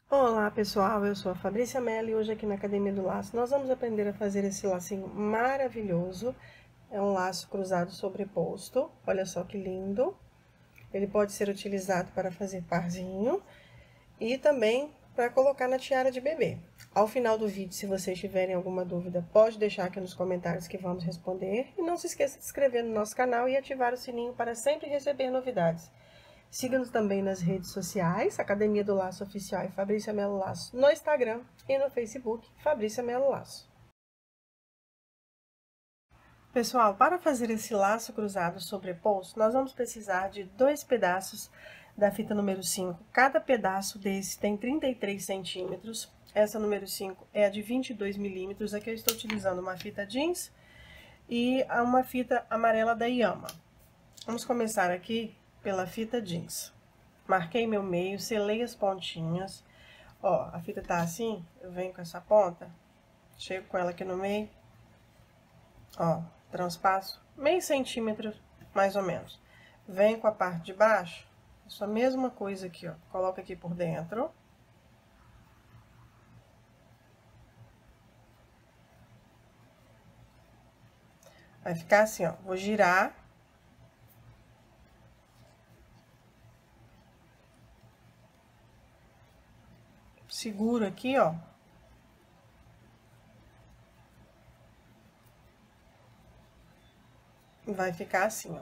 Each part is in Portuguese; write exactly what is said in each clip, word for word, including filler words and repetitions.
Olá pessoal, eu sou a Fabrícia Mello e hoje aqui na Academia do Laço nós vamos aprender a fazer esse lacinho maravilhoso. É um laço cruzado sobreposto, olha só que lindo. Ele pode ser utilizado para fazer parzinho e também para colocar na tiara de bebê. Ao final do vídeo, se vocês tiverem alguma dúvida, pode deixar aqui nos comentários que vamos responder. E não se esqueça de se inscrever no nosso canal e ativar o sininho para sempre receber novidades. Siga-nos também nas redes sociais, Academia do Laço Oficial e Fabrícia Mello Laço, no Instagram e no Facebook, Fabrícia Mello Laço. Pessoal, para fazer esse laço cruzado sobreposto, nós vamos precisar de dois pedaços da fita número cinco. Cada pedaço desse tem trinta e três centímetros. Essa número cinco é a de vinte e dois milímetros. Aqui eu estou utilizando uma fita jeans e uma fita amarela da Yama. Vamos começar aqui pela fita jeans. Marquei meu meio, selei as pontinhas. Ó, a fita tá assim, eu venho com essa ponta, chego com ela aqui no meio, ó, transpasso meio centímetro, mais ou menos. Venho com a parte de baixo, faço a mesma coisa aqui, ó, coloco aqui por dentro. Vai ficar assim, ó, vou girar. Seguro aqui, ó. Vai ficar assim, ó.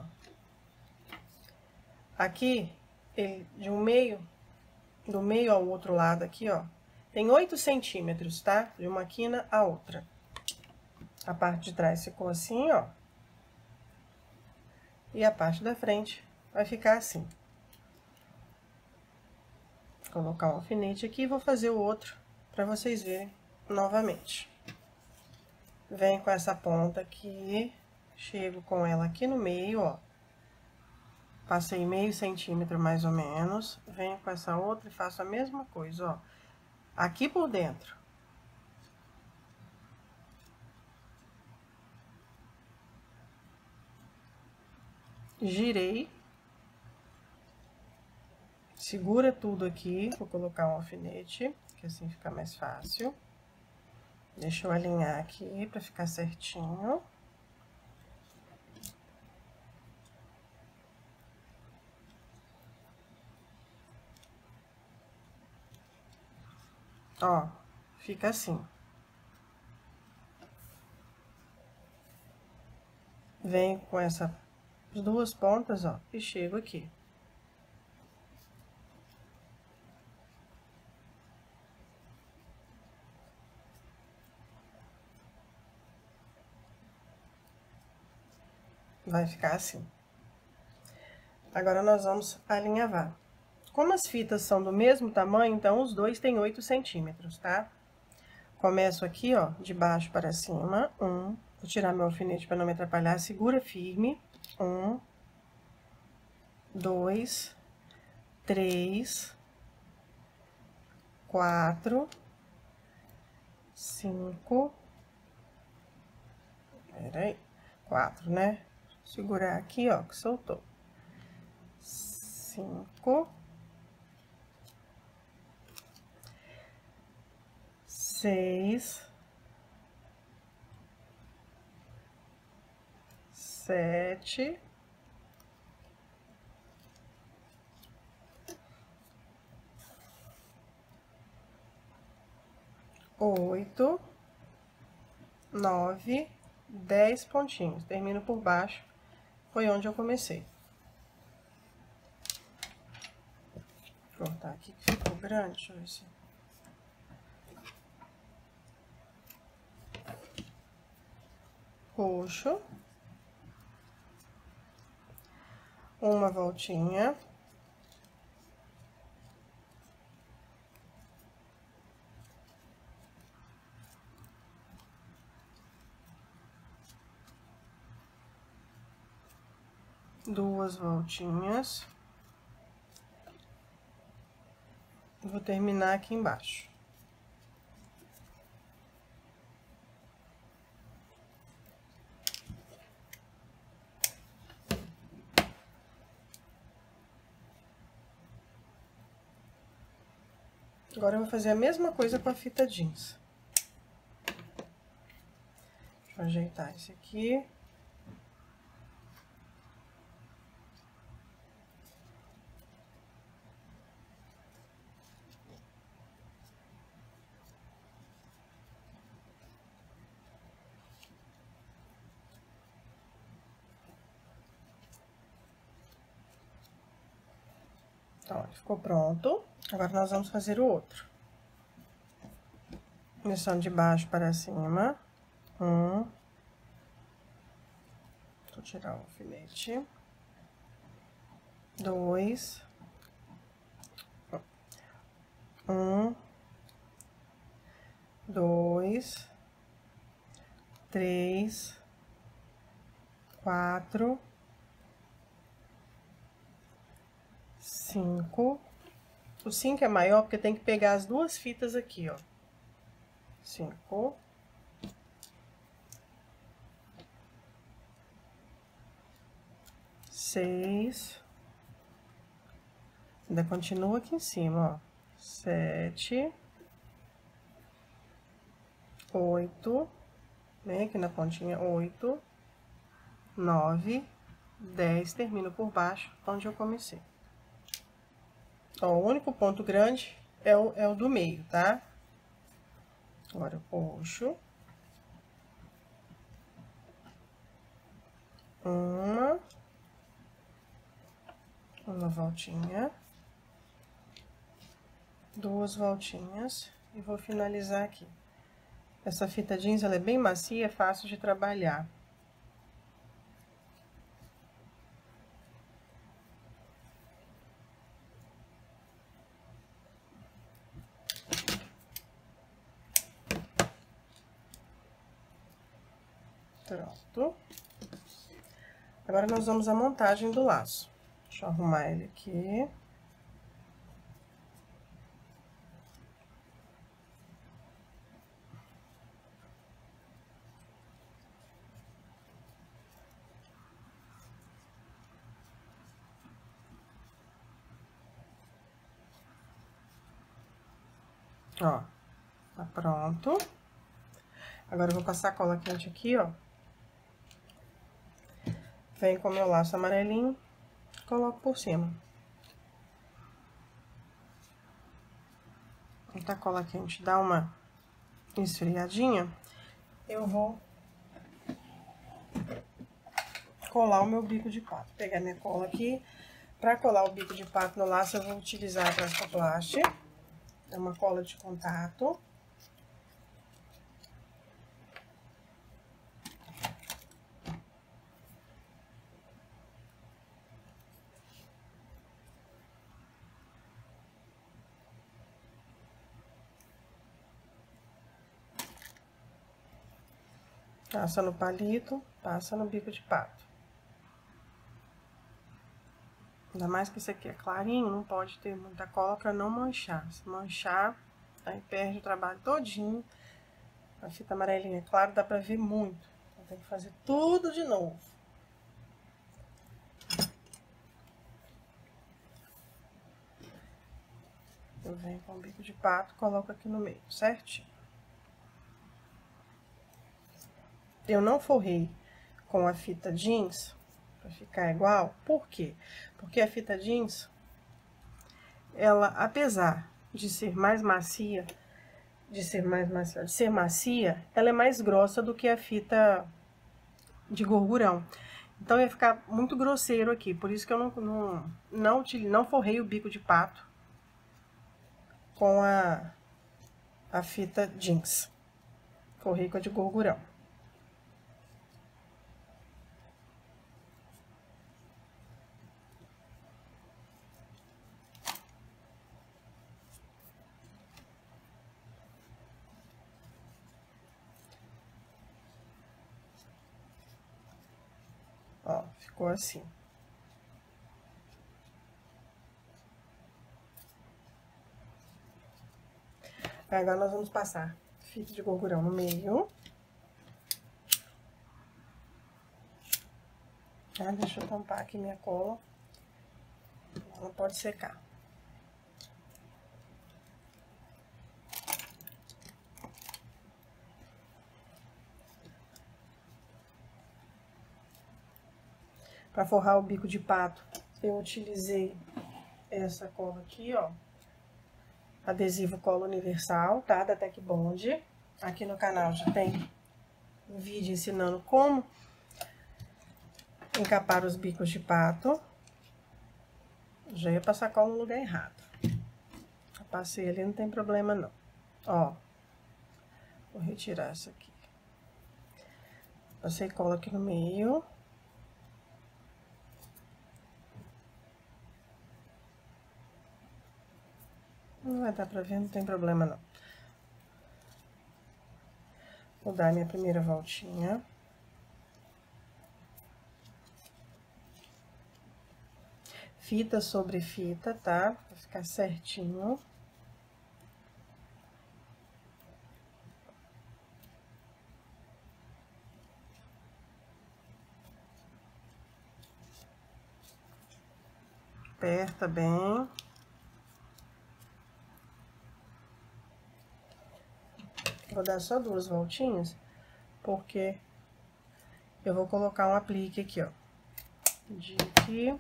Aqui, ele, de um meio, do meio ao outro lado aqui, ó, tem oito centímetros, tá? De uma quina a outra. A parte de trás ficou assim, ó. E a parte da frente vai ficar assim. Vou colocar um alfinete aqui e vou fazer o outro pra vocês verem novamente. Venho com essa ponta aqui, chego com ela aqui no meio, ó. Passei meio centímetro mais ou menos, venho com essa outra e faço a mesma coisa, ó. Aqui por dentro. Girei. Segura tudo aqui, vou colocar um alfinete, que assim fica mais fácil. Deixa eu alinhar aqui pra ficar certinho. Ó, fica assim. Venho com essas duas pontas, ó, e chego aqui. Vai ficar assim. Agora, nós vamos alinhavar. Como as fitas são do mesmo tamanho, então, os dois têm oito centímetros, tá? Começo aqui, ó, de baixo para cima, um. Vou tirar meu alfinete para não me atrapalhar, segura firme. Um, dois, três, quatro, cinco. Peraí, quatro, né? Segurar aqui, ó, que soltou. Cinco. Seis. Sete. Oito. Nove. Dez pontinhos. Termino por baixo. Foi onde eu comecei. Vou cortar aqui que ficou grande, deixa eu ver se... Puxo. Uma voltinha. Duas voltinhas. Vou terminar aqui embaixo. Agora, eu vou fazer a mesma coisa com a fita jeans. Deixa eu ajeitar esse aqui. Então, ficou pronto. Agora, nós vamos fazer o outro. Começando de baixo para cima. Um. Vou tirar o alfinete. Dois. Um. Dois. Três. Quatro. Cinco. O cinco é maior porque tem que pegar as duas fitas aqui, ó. Cinco. Seis. Ainda continua aqui em cima, ó. Sete. Oito. Vem aqui na pontinha, oito. Nove. Dez. Termino por baixo, onde eu comecei. Ó, o único ponto grande é o, é o do meio, tá? Agora, eu puxo. Uma. Uma voltinha. Duas voltinhas. E vou finalizar aqui. Essa fita jeans, ela é bem macia, é fácil de trabalhar. Pronto. Agora, nós vamos à montagem do laço. Deixa eu arrumar ele aqui. Ó, tá pronto. Agora, eu vou passar a cola quente aqui, ó. Venho com o meu laço amarelinho, coloco por cima. Quando a cola quente dá uma esfriadinha, eu vou colar o meu bico de pato. Vou pegar minha cola aqui. Pra colar o bico de pato no laço, eu vou utilizar a Plastoplast. É uma cola de contato. Passa no palito, passa no bico de pato. Ainda mais que esse aqui é clarinho, não pode ter muita cola pra não manchar. Se manchar, aí perde o trabalho todinho. A fita amarelinha, é claro, dá pra ver muito. Então, tem que fazer tudo de novo. Eu venho com o bico de pato, coloco aqui no meio, certinho. Eu não forrei com a fita jeans pra ficar igual. Por quê? Porque a fita jeans, ela, apesar de ser mais macia, de ser mais macia, de ser macia, ela é mais grossa do que a fita de gorgurão. Então, ia ficar muito grosseiro aqui. Por isso que eu não, não, não, não forrei o bico de pato com a, a fita jeans. Forrei com a de gorgurão. Ó, ficou assim. Agora, nós vamos passar fita de gorgurão no meio. Tá? Deixa eu tampar aqui minha cola. Ela pode secar. Para forrar o bico de pato, eu utilizei essa cola aqui, ó. Adesivo cola universal, tá? Da Tec Bond. Aqui no canal já tem um vídeo ensinando como encapar os bicos de pato. Já ia passar cola no lugar errado. Eu passei ali, não tem problema não. Ó, vou retirar essa aqui. Passei cola aqui no meio. Não vai dar pra ver, não tem problema não. Vou dar minha primeira voltinha. Fita sobre fita, tá? Pra ficar certinho. Aperta bem. Vou dar só duas voltinhas, porque eu vou colocar um aplique aqui, ó. De aqui.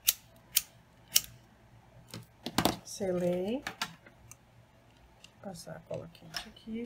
Selei. Passar a cola quente aqui.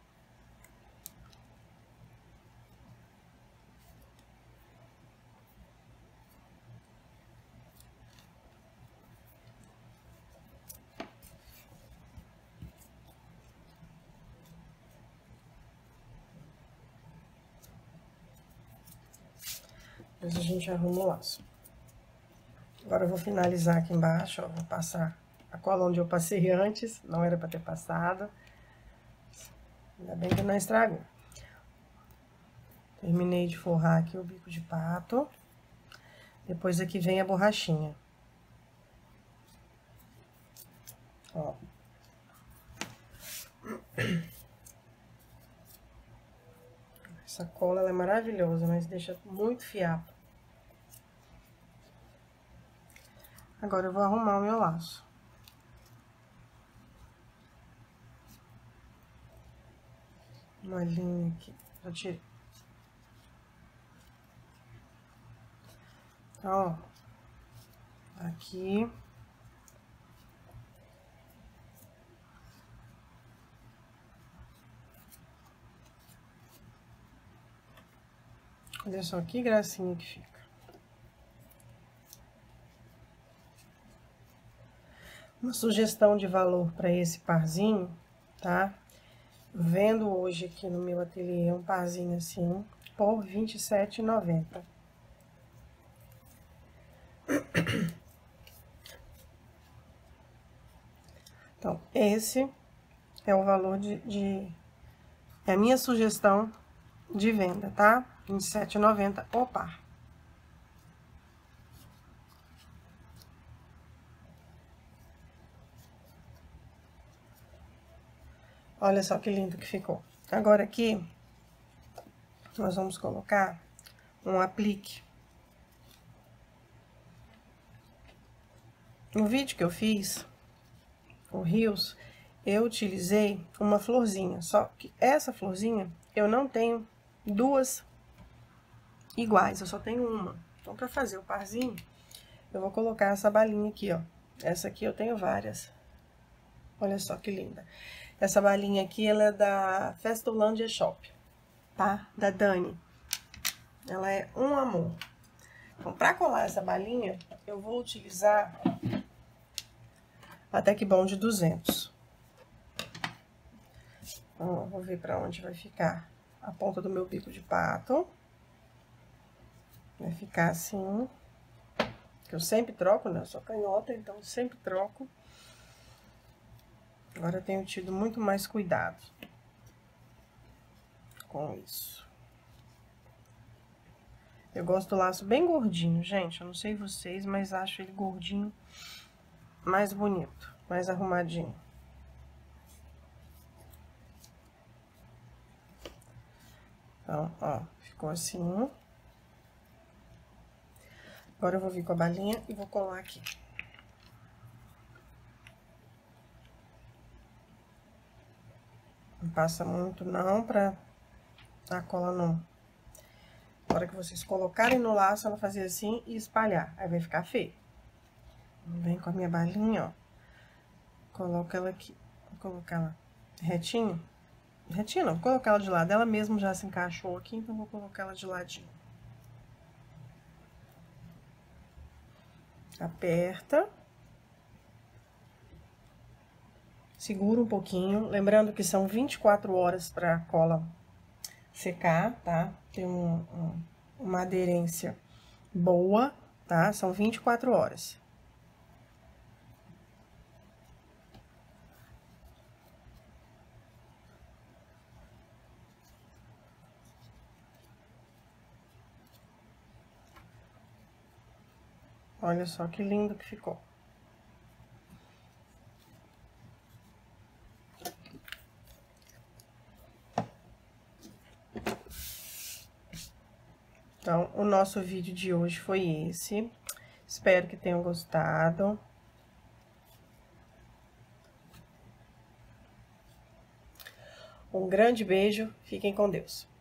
Depois a gente arruma o laço. Agora eu vou finalizar aqui embaixo, ó. Vou passar a cola onde eu passei antes, não era pra ter passado. Ainda bem que não estragou. Terminei de forrar aqui o bico de pato. Depois aqui vem a borrachinha. Ó. Essa cola, ela é maravilhosa, mas deixa muito fiapo. Agora eu vou arrumar o meu laço. Uma linha aqui, já tirei. Então, ó, aqui. Olha só que gracinha que fica. Uma sugestão de valor para esse parzinho, tá? Vendo hoje aqui no meu ateliê um parzinho assim, por vinte e sete reais e noventa centavos. Então, esse é o valor de... de é a minha sugestão de venda, tá? vinte e sete reais e noventa centavos o par. Olha só que lindo que ficou. Agora aqui, nós vamos colocar um aplique. No vídeo que eu fiz, o Rios, eu utilizei uma florzinha. Só que essa florzinha, eu não tenho duas iguais, eu só tenho uma. Então, pra fazer o parzinho, eu vou colocar essa balinha aqui, ó. Essa aqui eu tenho várias. Olha só que linda. Essa balinha aqui, ela é da Festolândia Shop, tá? Da Dani. Ela é um amor. Então, pra colar essa balinha, eu vou utilizar a Tec Bond duzentos. Então, vou ver pra onde vai ficar a ponta do meu bico de pato. Vai ficar assim. Eu sempre troco, né? Eu sou canhota, então sempre troco. Agora eu tenho tido muito mais cuidado com isso. Eu gosto do laço bem gordinho, gente. Eu não sei vocês, mas acho ele gordinho mais bonito, mais arrumadinho. Então, ó, ficou assim. Agora eu vou vir com a balinha e vou colar aqui. Não passa muito não, pra a cola não Na hora que vocês colocarem no laço, ela fazer assim e espalhar. Aí vai ficar feio. Vem com a minha balinha, ó. Coloca ela aqui. Vou colocar ela retinho. Retinho não, vou colocar ela de lado. Ela mesmo já se encaixou aqui, então vou colocar ela de ladinho. Aperta. Segura um pouquinho. Lembrando que são vinte e quatro horas pra cola secar, tá? Tem um, um, uma aderência boa, tá? São vinte e quatro horas. Olha só que lindo que ficou. Então, o nosso vídeo de hoje foi esse. Espero que tenham gostado. Um grande beijo, fiquem com Deus.